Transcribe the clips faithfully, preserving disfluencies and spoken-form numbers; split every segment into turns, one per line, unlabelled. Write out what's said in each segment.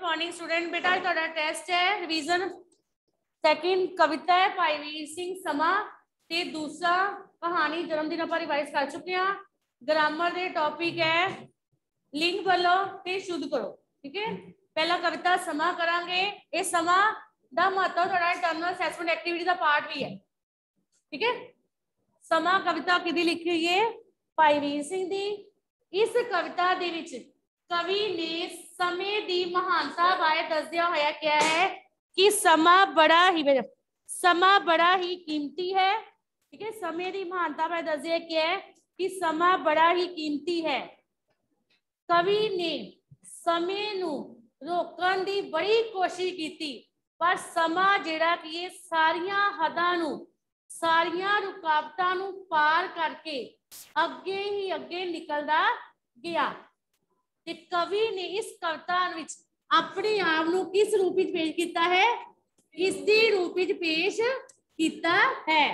Morning student. बेटा ਤੁਹਾਡਾ test ਹੈ ਰਿवीजन ਸੈਕਿੰਡ कविता है भाई वीर सिंह समा ਤੇ दूसरा कहानी जन्मदिन ਆਪਾਂ ਰਿਵਾਈਜ਼ कर चुके हैं। ग्रामर ਦੇ टॉपिक है लिंग बोलो ਤੇ शुद्ध करो। ठीक है, पहला कविता समा करांगे। ਇਹ समा ਦਾ ਮਹੱਤਵ ਤੁਹਾਡਾ ਇੰਟਰਨਲ ਅਸੈਸਮੈਂਟ ਐਕਟੀਵਿਟੀ ਦਾ ਪਾर्ट भी है। ठीक है, समा कविता किहदी लिखी हुई है? भाई वीर सिंह दी। इस कविता ਦੇ ਵਿੱਚ कवि ने समय दी महानता बारे दसदिया होया क्या है कि समा बड़ा ही समा बड़ा ही कीमती है। ठीक है, समय दी महानता बारे दसदिया क्या है कि समा बड़ा ही कीमती है। कवि ने समय नू रोकण दी बड़ी कोशिश की पर समा जिहड़ा कि ये सारियां हदां नू सारियां रुकावटां नू पार करके अगे ही अगे निकलदा गया। ते कवि ने इस कविता विच अपने आप नू किस रूप विच पेश किया है? किसदी रूप विच पेश किया है।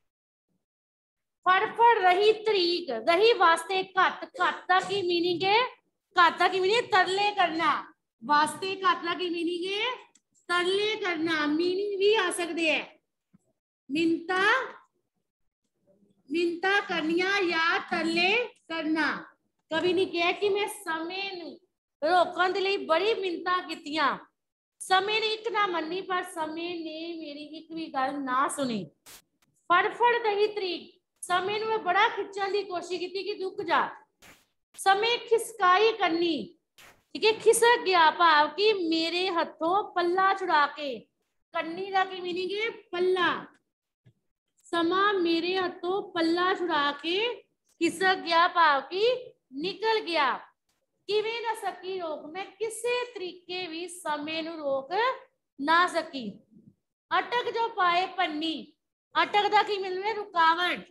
फड़फड़ रही तरीक, रही वास्ते घट, घट दा की मीनिंग है? घट दा की मीनिंग तरले करना। वास्ते घट दा की मीनिंग है? तरले करना। मीनिंग भी आ सकते हैं मिन्नता, मिन्नता करनिया या तरले करना। कवि ने कहा कि मैं समय नू रोकण दे लई बड़ी मिन्नतां कीतियां, समय ने एक ना मन्नी पर समय ने मेरी एक भी गल ना सुनी। फड़फड़ दही तरीक, समय नू मैं बड़ा खिंचण दी कोशिश की कि रुक जा। समय खिसकाई करनी, ठीक है, खिसक गया भाव कि मेरे हथों पल्ला छुड़ा के। करनी दा की मीनिंग है? पल्ला। समा मेरे हथों पल्ला छुड़ा के खिसक गया भाव कि निकल गया। किवें ना सकी रोक, मैं किसी तरीके भी समय नू रोक ना सकी। अटक जो पाए पन्नी, अटक दा की मीनिंग है? रुकावट।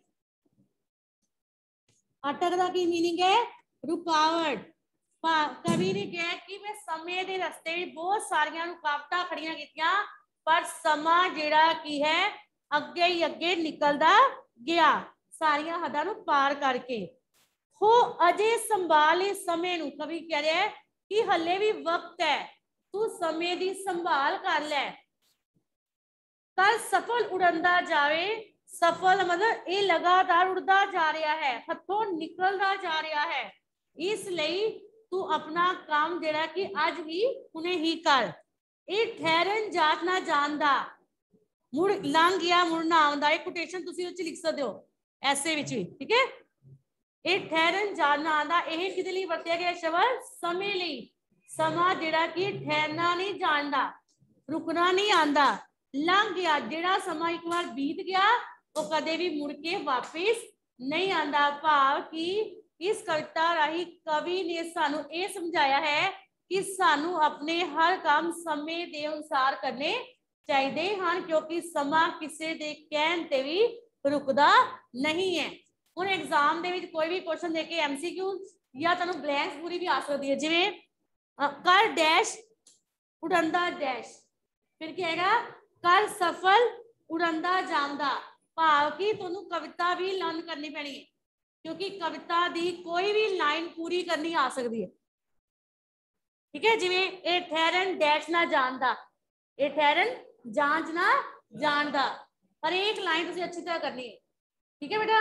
अटक दा की मीनिंग है? रुकावट। कवि ने कहा कि मैं समय दे रस्ते में बहुत सारियां रुकावटां खड़ियां कीतियां पर समा जिहड़ा की है अगे ही अगे निकलदा गया सारियां हदां नू पार करके। हो अजे संभाल इस समय नू, कवि कह रहा है कि हले भी वक्त है, तू समय दी संभाल कर ले। कल सफल उड़ंदा जावे, सफल मतलब ये लगातार उड़दा जा रहा है, हथों निकलदा जा रहा है, इसलिए तू अपना काम जेड़ा कि अज ही हुणे ही कर। ये ठहरन जात ना जानदा, मुड़ लंघ गया मुड़ ना आउंदा। ये कोटेशन तुसीं उस च लिख सकदे हो ऐसे विच भी। ठीक है, ये ठहरन जाना आंदा, यह किहदे लई वरतिया गया शब्द? समय लई। समा जिहड़ा कि ठहरना नहीं जानदा, रुकना नहीं आंदा। लंघ गया, जिहड़ा समा एक बार बीत गया वो कदे भी मुड़ के वापिस नहीं आंदा। भाव कि इस कविता राही कवि ने सानू ये समझाया है कि सानू अपने हर काम समय के अनुसार करने चाहिए हैं, क्योंकि समा किसी के कहने ते भी रुकदा नहीं है। ਹੁਣ एग्जाम ਦੇ ਵਿੱਚ कोई भी क्वेश्चन देके एमसीक्यू या ਤੁਹਾਨੂੰ ਬਲੈਂਕਸ ਪੂਰੀ ਵੀ ਆ ਸਕਦੀ ਹੈ, ਜਿਵੇਂ ਕਰ ਡੈਸ਼ ਉਡੰਦਾ ਡੈਸ਼, ਫਿਰ ਕੀ ਆਏਗਾ? ਕਰ ਸਫਲ ਉਡੰਦਾ ਜਾਂਦਾ। ਭਾਵ ਕਿ ਤੁਹਾਨੂੰ ਕਵਿਤਾ ਵੀ ਲਰਨ ਕਰਨੀ ਪੈਣੀ ਹੈ, ਕਿਉਂਕਿ ਕਵਿਤਾ ਦੀ ਕੋਈ ਵੀ ਲਾਈਨ ਪੂਰੀ ਕਰਨੀ ਆ ਸਕਦੀ ਹੈ। ਠੀਕ ਹੈ, ਜਿਵੇਂ ਇਹ ਠਹਿਰਨ ਡੈਸ਼ ਨਾ ਜਾਣਦਾ, ਇਹ ਠਹਿਰਨ ਜਾਂਚ ਨਾ ਜਾਣਦਾ, ਪਰ ਇੱਕ ਲਾਈਨ ਤੁਸੀਂ ਅੱਛੀ ਤਰ੍ਹਾਂ ਕਰਨੀ है। ठीक है बेटा,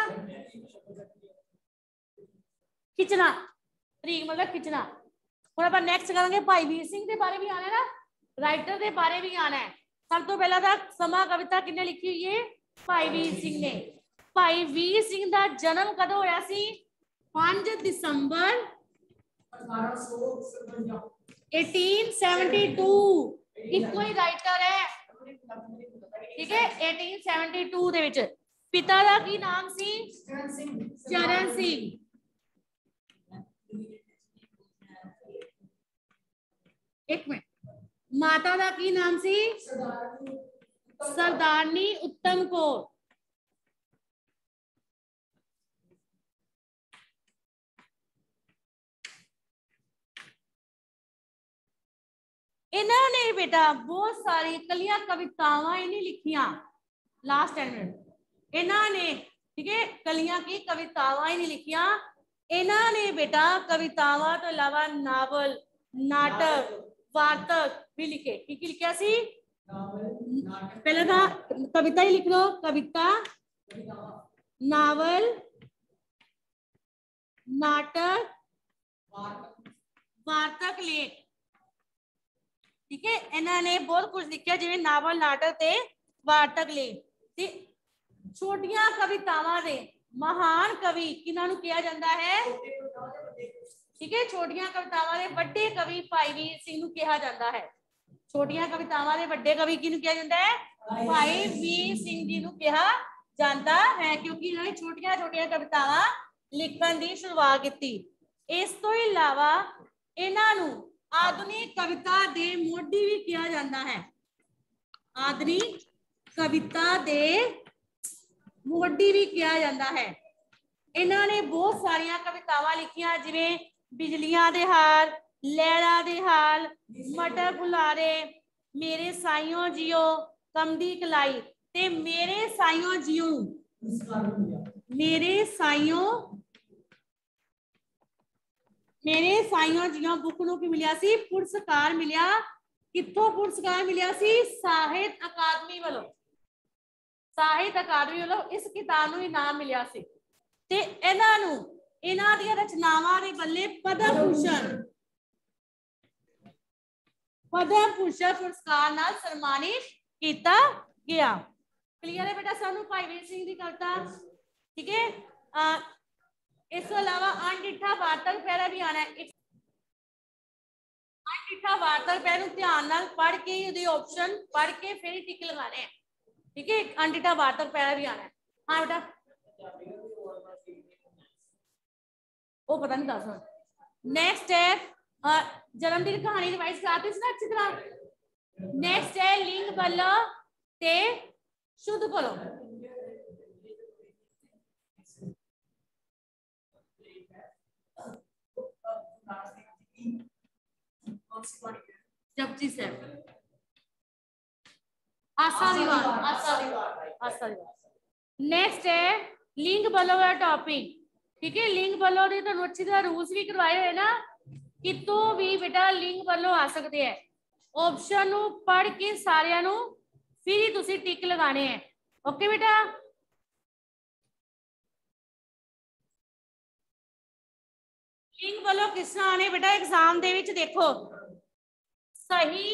खिंचना तरीक मतलब खिंचना। हुण आपां नैक्सट करांगे भाई वीर सिंह के बारे भी आना है ना, राइटर के बारे भी आना है। सब तो पहला था समा कविता किन्ने लिखी हुई है? भाई वीर सिंह ने। भाई वीर सिंह का जन्म कदों होया सी? पांच दिसंबर अठारह सौ सतवंजा इक्को ही राइटर है। ठीक है, अठारह सौ बहत्तर दे विच पिता का की नाम सी? चरण सिंह। एक मिनट, माता का की नाम सी? सरदारनी उत्तम कौर। इन्होंने बेटा बहुत सारी कलियां कवितावां इन्हें लिखियां लास्ट टेन मिनट इन्होंने। ठीक है, कलियां की कवितावां ही नहीं लिखियां इन्होंने बेटा। कवितावां तो अलावा नावल, नाटक, वार्तक भी लिखे की की लिखा सी पहले था कविता ही लिख लो कविता नावल नाटक वार्तक लेख ठीक है इन्होंने बहुत कुछ लिखा जिवें नावल नाटक ते वार्तक लेख ते छोटियां कवितावां दे महान कवि किन्हां नूं कहा जाता है ठीक है छोटियां कवितावां दे वड्डे कवि भाई वीर सिंह नूं कहा जाता है छोटियां कवितावां दे वड्डे कवि किहनूं कहा जाता है भाई वीर सिंह जी नूं कहा जाता है क्योंकि इन्होंने छोटियां छोटियां कवितावां लिखण दी शुरुआत की इस तो इलावा इन्हां नूं आधुनिक कविता दे मोढी भी कहा जाता है आधुनिक कविता दे मोढी भी कहा जाता है इन्होंने बहुत सारिया कवितावां लिखियां जिवें बिजलियां दे हाल लैला दे हाल मटर फुलारे मेरे साइयों जियो कमदी कलाई ते मेरे साइयों जियो मेरे साइयों मेरे साइयों जियो बुक नूं की मिलिया सी पुरस्कार मिलिया कित्थों पुरस्कार मिलिया सी साहित्य अकादमी वालों साहित्य अकादमी वालों इस किताब नूं इनाम मिलिया सी ते इन्हां नूं इन्हां दी रचनावां दे बल्ले पद्म भूषण पद्म भूषण पुरस्कार नाल सम्मानित किया गया क्लियर है बेटा सानू भाई वीर सिंह दी कविता ठीक है इस तो अलावा अनडिठा वार्तक पैरा भी आना है अनडिठा वार्तक पैरा ध्यान नाल पढ़ के उहदे ऑप्शन पढ़ के फिर ही टिक लगाने हैं ठीक है अनडिठा वार्तक पैरा भी आना है हाँ बेटा वो पता नहीं दस नेक्स्ट है जन्मदिन कहानी रिवाइज कराती ना अच्छी तरह नेक्स्ट है लिंग बल्लो ते शुद्ध बोलो जपजी साहब आशा विवाद आशा विवाद आशा विवाद नेक्स्ट है लिंग बल्लो का टॉपिक ठीक है लिंग बल्लो ने तो अच्छी तरह रूल्स भी करवाए हुए ना कितों भी बेटा लिंग बल्लो आ सकते हैं ऑप्शन नू पढ़ के सारियां नू फिर ही तुसी टिक लगाने हैं ओके बेटा लिंग बल्लो किस तरह आने बेटा एग्जाम दे विच देखो सही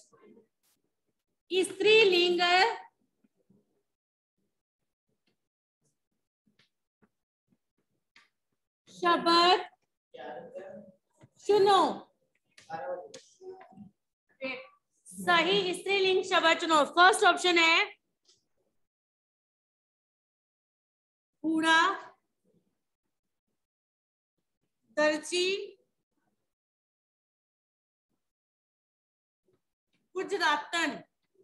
स्त्री लिंग शब्द चुनो सही स्त्रीलिंग शब्द चुनो फर्स्ट ऑप्शन है कूड़ा दर्जी गुजरातन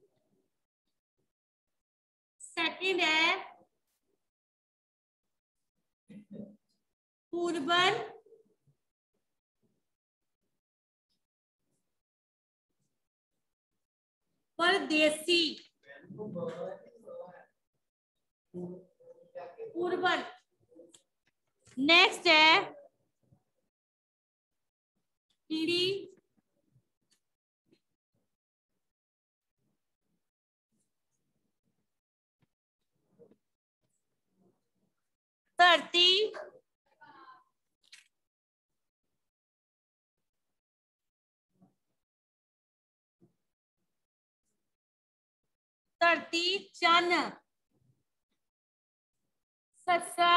सेकंड है पूर्वन परदेसी पूर्वन नेक्स्ट है कीड़ी धरती धरती चन ससा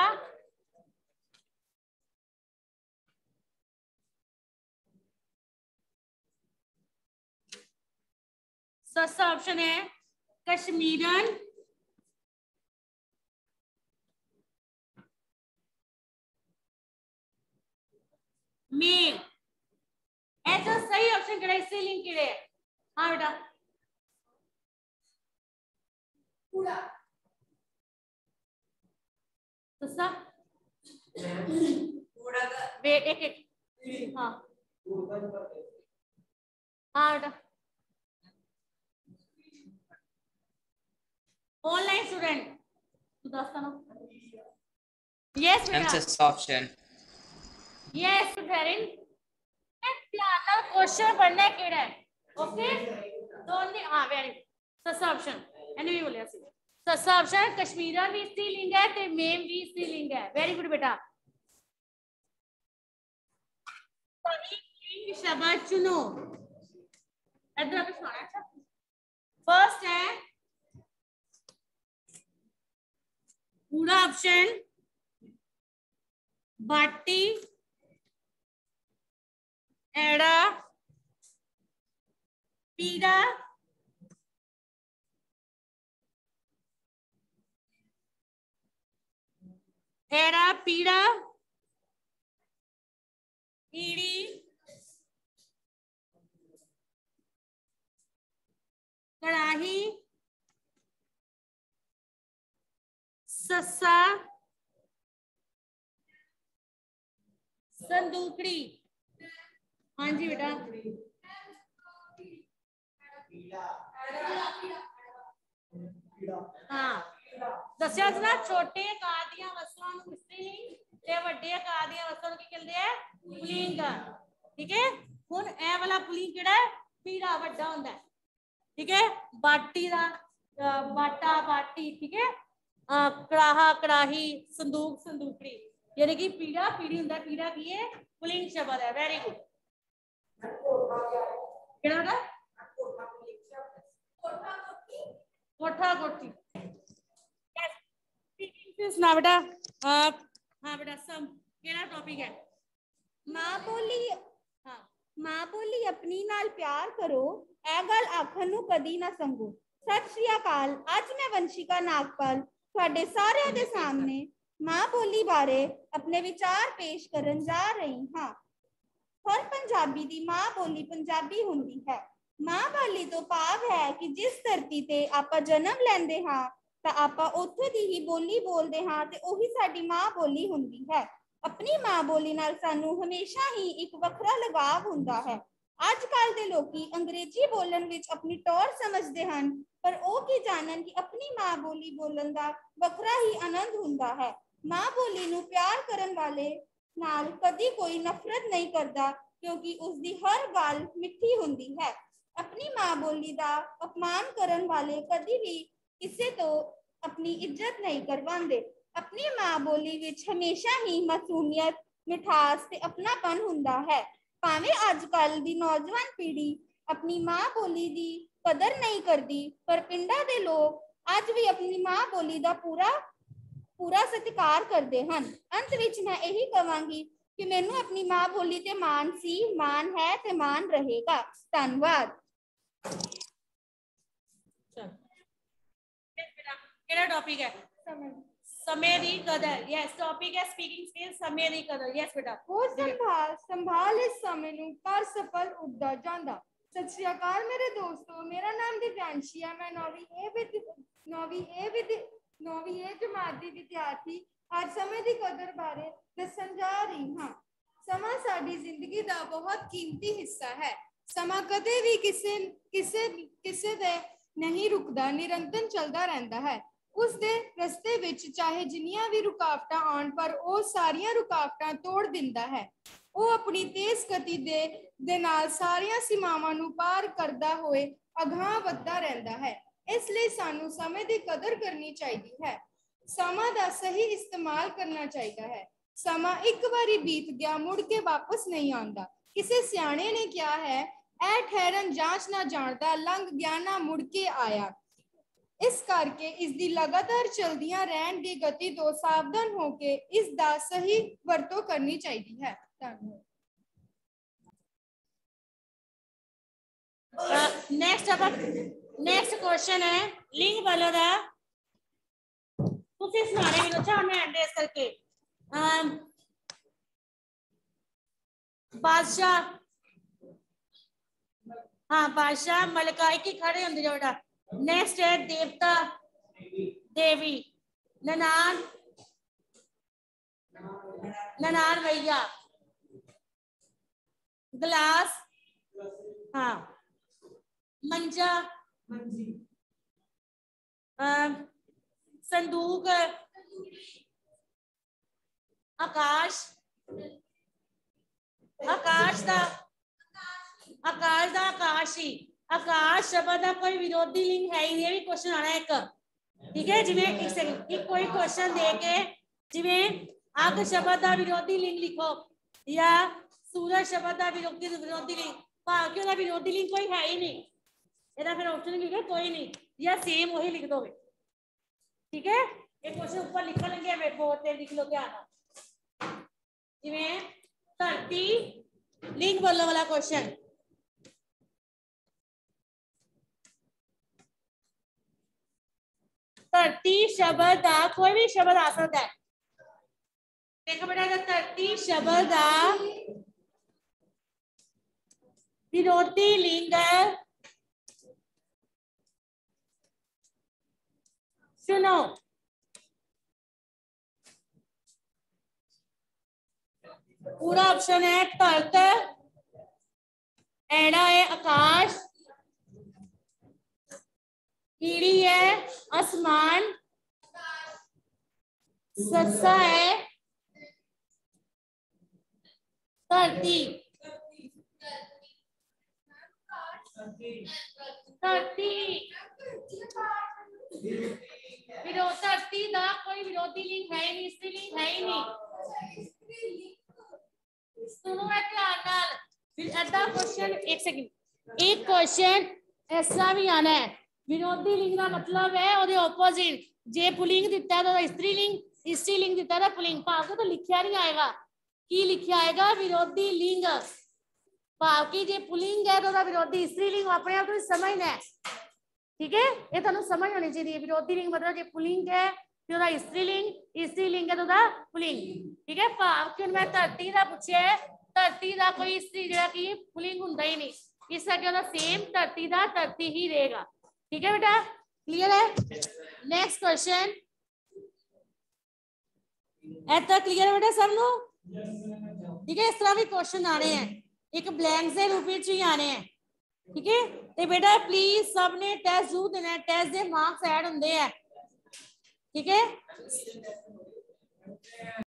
ससा ऑप्शन है कश्मीरन मेघ ऐसा सही ऑप्शन केड़ा इससे लिंक केड़े हाँ बेटा कूड़ा ससा वेट एक एक हाँ हाँ बेटा ऑनलाइन स्टूडेंट तू दस ना यस बेटा
ऑप्शन
यस वेरी ध्यान नाल क्वेश्चन पढ़ना केड़ा है ओके दोनों हाँ वेरी सस्सा ऑप्शन एने भी बोलिया सी सस्सा ऑप्शन कश्मीरा भी स्त्रीलिंग है ते मेम भी स्त्रीलिंग है वेरी गुड बेटा सही शब्द चुनो इधर अभी सुना अच्छा फर्स्ट है पूरा ऑप्शन बाटी एड़ा पीड़ा एड़ा पीड़ा ईड़ी कड़ाही सस्सा संदूकड़ी हाँ जी बेटा हाँ दस्या ना छोटे आकार ਦੀਆਂ ਵਸਤੂਆਂ ਨੂੰ ਇਸਤਰੀਲਿੰਗ ਤੇ ਵੱਡੇ ਆਕਾਰ ਦੀਆਂ ਵਸਤੂਆਂ ਨੂੰ ਕੀ ਕਹਿੰਦੇ ਆ ਪੁਲਿੰਗ ਠੀਕ ਹੈ ਹੁਣ ਇਹ ਵਾਲਾ ਪੁਲਿੰਗ ਕਿਹੜਾ ਹੈ ਪੀੜਾ ਵੱਡਾ ਹੁੰਦਾ ਹੈ ठीक है बाटी ਦਾ बाटा बाटी ठीक है कड़ाहा कड़ाही संदूक संदूकड़ी यानी कि पीड़ा पीड़ी ਹੁੰਦਾ पीड़ा की है पुलिंग शब्द है वेरी गुड ਕਿਹੜਾ ਹੁੰਦਾ कोठा कोठी सुना बेटा हाँ बेटा सम केड़ा टॉपिक है
मां बोली हाँ मां बोली अपनी नाल प्यार करो ए गल आखन नू कदी ना संगो सत श्री अकाल अज मैं वंशिका नागपाल तुहाडे सारिਆਂ ਦੇ सामने मां बोली बारे अपने विचार पेश करन जा रही हाँ हर पंजाबी दी मां बोली पंजाबी हुंदी है मां बोली तो भाव है कि जिस धरती ते आपां जन्म लैंदे हां ਤਾਂ ਆਪਾਂ ਉੱਥੇ ਦੀ ਹੀ ਬੋਲੀ ਬੋਲਦੇ ਹਾਂ ਤੇ ਉਹੀ ਸਾਡੀ ਮਾਂ ਬੋਲੀ ਹੁੰਦੀ ਹੈ ਆਪਣੀ ਮਾਂ ਬੋਲੀ ਨਾਲ ਸਾਨੂੰ ਹਮੇਸ਼ਾ ਹੀ ਇੱਕ ਵੱਖਰਾ ਲਗਾਵ ਹੁੰਦਾ ਹੈ ਅੱਜ ਕੱਲ ਦੇ ਲੋਕੀ ਅੰਗਰੇਜ਼ੀ ਬੋਲਣ ਵਿੱਚ ਆਪਣੀ ਟੌਰ ਸਮਝਦੇ ਹਨ ਪਰ ਉਹ ਕੀ ਜਾਣਨ ਕਿ ਆਪਣੀ ਮਾਂ ਬੋਲੀ ਬੋਲਣ ਦਾ ਵੱਖਰਾ ਹੀ ਆਨੰਦ ਹੁੰਦਾ ਹੈ ਮਾਂ ਬੋਲੀ ਨੂੰ ਪਿਆਰ ਕਰਨ ਵਾਲੇ ਨਾਲ ਕਦੀ ਕੋਈ ਨਫ਼ਰਤ ਨਹੀਂ ਕਰਦਾ ਕਿਉਂਕਿ ਉਸ ਦੀ ਹਰ ਗੱਲ ਮਿੱਠੀ ਹੁੰਦੀ ਹੈ ਆਪਣੀ ਮਾਂ ਬੋਲੀ ਦਾ ਅਪਮਾਨ ਕਰਨ ਵਾਲੇ ਕਦੀ ਵੀ किसी तो अपनी इज्जत नहीं करवांदे अपनी मां बोली विच हमेशा ही मासूमियत मिठास ते अपनापन हुंदा है भावें अजकल दी नौजवान पीढ़ी अपनी मां बोली दी कदर नहीं करती पर पिंडा दे लोग अज भी अपनी मां बोली दा पूरा पूरा सत्कार करते हैं अंत विच मैं यही कहांगी कि मैनू अपनी मां बोली ते मान सी मान है ते मान रहेगा धन्यवाद
केड़ा टॉपिक है समय समय दी कदर यस टॉपिक है स्पीकिंग स्किल्स समय दी कदर यस बेटा
हो संभाल संभाल इस समय नु कर सफल उड़दा जांदा सत श्री अकाल मेरे दोस्तों मेरा नाम दिव्यांशी है मैं नौवीं ए विद नौवीं ए विद नौवीं ए जमात दी विद्यार्थी आज समय दी कदर बारे दसन जा रही हां समा साडी जिंदगी दा बहुत कीमती हिस्सा है समा कदे भी किसे किसे किसे दे नहीं रुकदा निरंतर चलदा रहंदा है उस दे रस्ते विच चाहे जिन्नियां भी रुकावटां आउण पर वो सारियां रुकावटां तोड़ दिंदा है वो अपनी तेज गति दे दे नाल सारियां सीमावां नूं पार करदा होए अगां वधदा रहिंदा है इसलिए सानू समय दी कदर करनी चाहिदी है समा दा सही इस्तेमाल करना चाहिदा है समा एक बारी बीत गया मुड़ के वापस नहीं आंदा किसी सियाणे ने कहा है ऐ ठहरन जांच ना जानदा लंघ गया ना मुड़ के आया इस करके इसकी लगातार चलदियां रहन दी गति तो सावधान होके इस दा सही वरतों करनी चाहिए है
नेक्स्ट अब नेक्स्ट क्वेश्चन है लिंग वालों दा तुसी सुनाने भी अच्छा मैं एड्रेस करके बादशाह हाँ बादशाह मलका एक ही खड़े होंगे जो बेटा नेक्स्ट है देवता देवी ननान ननान भैया गिलास हाँ मंजा संदूक आकाश आकाश का आकाश का आकाशी, आकाश शब्द का कोई विरोधी लिंग है ही नहीं, भी क्वेश्चन आना है एक, ठीक है। जिवें एक सेकंड एक कोई क्वेश्चन दे के जिवें अग शब्द का विरोधी लिंग लिखो या सूरज शब्द का विरोधी विरोधी लिंग, भाव कि विरोधी लिंग कोई है ही नहीं, ਇਹਦਾ फिर ऑप्शन लिखे कोई नहीं, या सेम वही लिख दोगे, ठीक है। एक क्वेश्चन ऊपर लिख लेंगे, मैं बोर्ड पे लिख लो क्या आना, जिवें धरती लिंग बोलो वाला क्वेश्चन, धरती शब्द का कोई भी शब्द आ सकता है, देखो बेटा धरती शब्द का विरोधी लिंग सुनो, पूरा ऑप्शन है धरत, एड़ा है आकाश, कीड़ी है आसमान, सस्सा है धरती, धरती विरोध धरती का कोई विरोधी लिंग है नहीं, स्त्रीलिंग है ही नहीं, सुनो है ध्यान नाल, फिर ऐसा क्वेश्चन एक सेकंड एक क्वेश्चन ऐसा भी आना है, विरोधी लिंग का मतलब है और ऑपोजिट, जे पुलिंग दिता है तो स्त्रीलिंग, स्त्रीलिंग दिता है तो पुलिंग, भाव को तो लिखा नहीं आएगा, की लिखा आएगा विरोधी लिंग, भाव की जे पुलिंग है तो विरोधी स्त्रीलिंग अपने आप तो समझना है, ठीक है। ये तुहानू समझ होनी चाहिए, विरोधी लिंग मतलब जे पुलिंग है तो स्त्रीलिंग, स्त्रीलिंग है तो पुलिंग, ठीक है। भाव कि मैं धरती का पूछे, धरती का कोई स्त्री जो कि पुलिंग हुंदा ही नहीं, इस करके सेम धरती का धरती ही रहेगा, ठीक है बेटा, क्लियर है। नेक्स्ट क्वेश्चन, ऐसा क्लियर है बेटा सबनू, ठीक है। इस तरह भी क्वेश्चन आने हैं, एक ब्लैंक से रूप में ही आने हैं, ठीक है। तो बेटा प्लीज सबने टेस्ट जरूर देना है, टेस्ट के मार्क्स ऐड होंगे हैं, ठीक है।